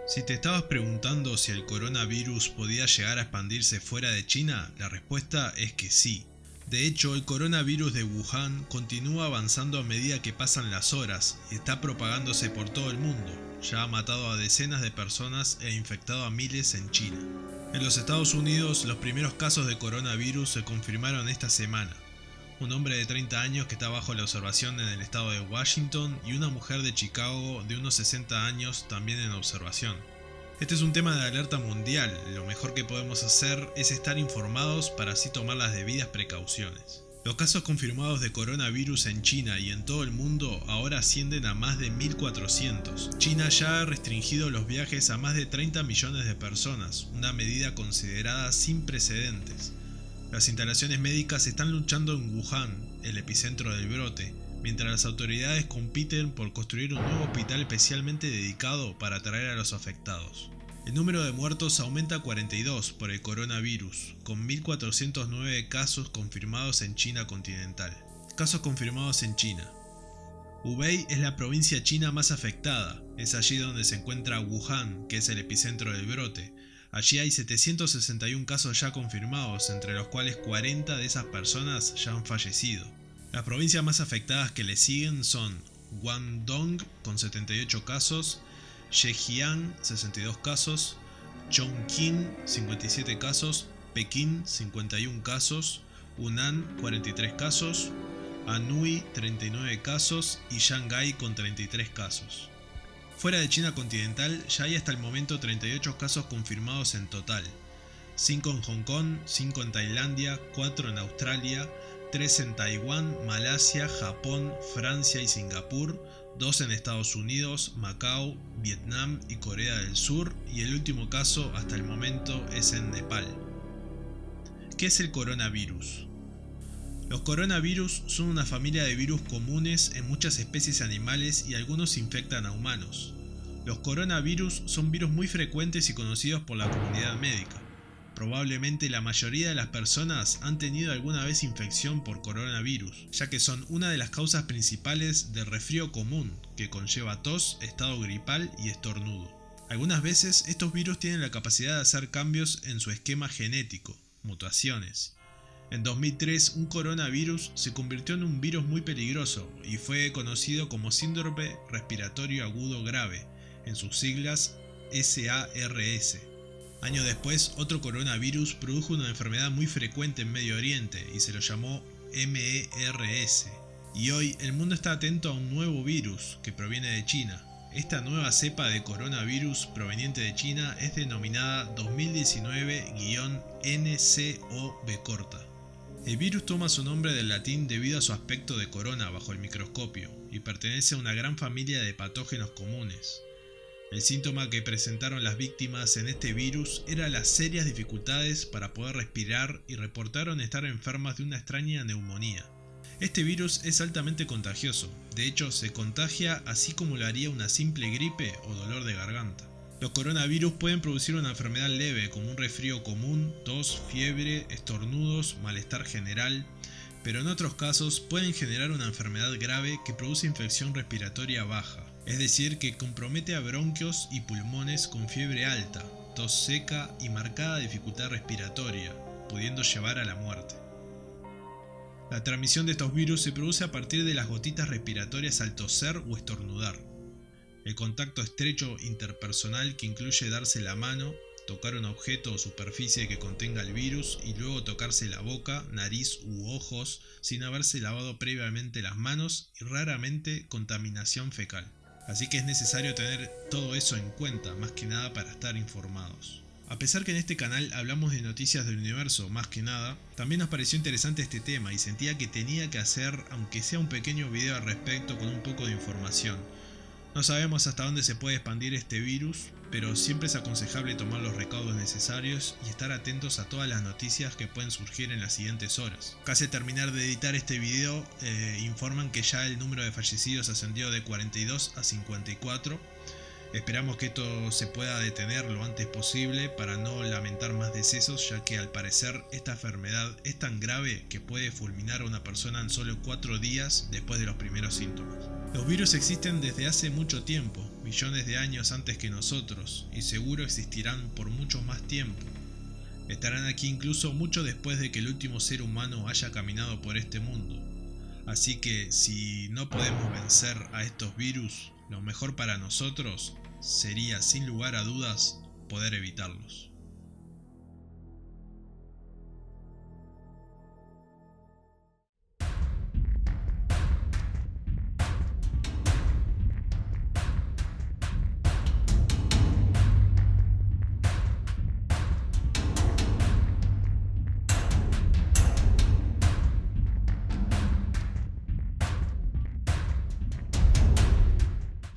Si te estabas preguntando si el coronavirus podía llegar a expandirse fuera de China, la respuesta es que sí. De hecho, el coronavirus de Wuhan continúa avanzando a medida que pasan las horas y está propagándose por todo el mundo. Ya ha matado a decenas de personas e infectado a miles en China. En los Estados Unidos, los primeros casos de coronavirus se confirmaron esta semana. Un hombre de 30 años que está bajo la observación en el estado de Washington y una mujer de Chicago de unos 60 años también en observación. Este es un tema de alerta mundial, lo mejor que podemos hacer es estar informados para así tomar las debidas precauciones. Los casos confirmados de coronavirus en China y en todo el mundo ahora ascienden a más de 1400. China ya ha restringido los viajes a más de 30 millones de personas, una medida considerada sin precedentes. Las instalaciones médicas están luchando en Wuhan, el epicentro del brote, mientras las autoridades compiten por construir un nuevo hospital especialmente dedicado para atraer a los afectados. El número de muertos aumenta a 42 por el coronavirus, con 1409 casos confirmados en China continental. Casos confirmados en China. Hubei es la provincia china más afectada, es allí donde se encuentra Wuhan, que es el epicentro del brote. Allí hay 761 casos ya confirmados, entre los cuales 40 de esas personas ya han fallecido. Las provincias más afectadas que le siguen son Guangdong con 78 casos, Zhejiang 62 casos, Chongqing 57 casos, Pekín 51 casos, Hunan 43 casos, Anhui 39 casos y Shanghái con 33 casos. Fuera de China continental ya hay hasta el momento 38 casos confirmados en total, 5 en Hong Kong, 5 en Tailandia, 4 en Australia, 3 en Taiwán, Malasia, Japón, Francia y Singapur, 2 en Estados Unidos, Macao, Vietnam y Corea del Sur, y el último caso hasta el momento es en Nepal. ¿Qué es el coronavirus? Los coronavirus son una familia de virus comunes en muchas especies animales y algunos infectan a humanos. Los coronavirus son virus muy frecuentes y conocidos por la comunidad médica. Probablemente la mayoría de las personas han tenido alguna vez infección por coronavirus, ya que son una de las causas principales del resfrío común, que conlleva tos, estado gripal y estornudo. Algunas veces estos virus tienen la capacidad de hacer cambios en su esquema genético, mutaciones. En 2003 un coronavirus se convirtió en un virus muy peligroso y fue conocido como síndrome respiratorio agudo grave, en sus siglas SARS. Años después, otro coronavirus produjo una enfermedad muy frecuente en Medio Oriente y se lo llamó MERS. Y hoy el mundo está atento a un nuevo virus que proviene de China. Esta nueva cepa de coronavirus proveniente de China es denominada 2019-NCOV corta. El virus toma su nombre del latín debido a su aspecto de corona bajo el microscopio y pertenece a una gran familia de patógenos comunes. El síntoma que presentaron las víctimas en este virus era las serias dificultades para poder respirar y reportaron estar enfermas de una extraña neumonía. Este virus es altamente contagioso, de hecho se contagia así como lo haría una simple gripe o dolor de garganta. Los coronavirus pueden producir una enfermedad leve como un resfrío común, tos, fiebre, estornudos, malestar general, pero en otros casos pueden generar una enfermedad grave que produce infección respiratoria baja, es decir, que compromete a bronquios y pulmones con fiebre alta, tos seca y marcada dificultad respiratoria, pudiendo llevar a la muerte. La transmisión de estos virus se produce a partir de las gotitas respiratorias al toser o estornudar. El contacto estrecho interpersonal, que incluye darse la mano, tocar un objeto o superficie que contenga el virus y luego tocarse la boca, nariz u ojos sin haberse lavado previamente las manos, y raramente contaminación fecal. Así que es necesario tener todo eso en cuenta, más que nada para estar informados. A pesar que en este canal hablamos de noticias del universo más que nada, también nos pareció interesante este tema y sentía que tenía que hacer aunque sea un pequeño video al respecto con un poco de información. No sabemos hasta dónde se puede expandir este virus, pero siempre es aconsejable tomar los recaudos necesarios y estar atentos a todas las noticias que pueden surgir en las siguientes horas. Casi al terminar de editar este video, informan que ya el número de fallecidos ascendió de 42 a 54. Esperamos que esto se pueda detener lo antes posible para no lamentar más decesos, ya que al parecer esta enfermedad es tan grave que puede fulminar a una persona en solo 4 días después de los primeros síntomas. Los virus existen desde hace mucho tiempo millones de años antes que nosotros, y seguro existirán por mucho más tiempo. Estarán aquí incluso mucho después de que el último ser humano haya caminado por este mundo. Así que si no podemos vencer a estos virus, lo mejor para nosotros sería, sin lugar a dudas, poder evitarlos.